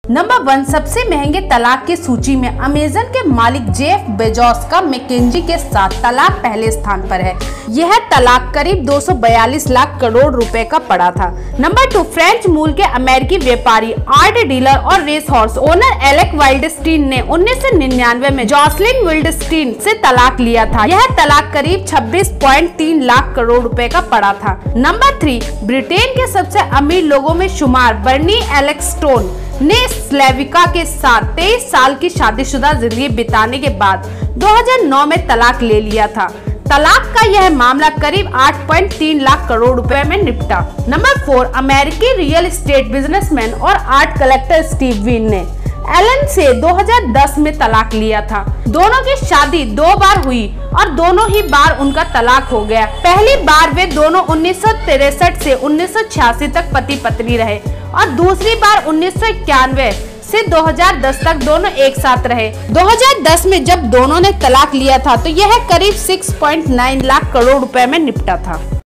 Number 1, सबसे महंगे तलाक की सूची में अमेजन के मालिक जेफ बेजोस का मैकेंजी के साथ तलाक पहले स्थान पर है। यह तलाक करीब 242 लाख करोड़ रुपए का पड़ा था। नंबर 2, फ्रेंच मूल के अमेरिकी व्यापारी, आर्ट डीलर और race horse owner Alec Wildenstein ने 1999 में जॉसलिन वाइल्डस्टीन से तलाक लिया था। यह तलाक करीब 26.3 लाख करोड़ रुपए का पड़ा था। नंबर 3, ब्रिटेन के सबसे अमीर लोगों में शुमार बर्नी एलेक्सटोन ने स्लेविका के साथ 23 साल की शादीशुदा जिंदगी बिताने के बाद 2009 में तलाक ले लिया था। तलाक का यह मामला करीब 8.3 लाख करोड़ रुपए में निपटा। नंबर 4, अमेरिकी रियल एस्टेट बिजनेसमैन और आर्ट कलेक्टर स्टीव विन ने एलन से 2010 में तलाक लिया था। दोनों की शादी 2 बार हुई और दोनों ही बार उनका तलाक हो गया। पहली बार वे दोनों 1963 से 1986 तक पति पत्नी रहे और दूसरी बार 1991 से 2010 तक दोनों एक साथ रहे। 2010 में जब दोनों ने तलाक लिया था तो यह करीब 6.9 लाख करोड़ रुपए में निपटा था।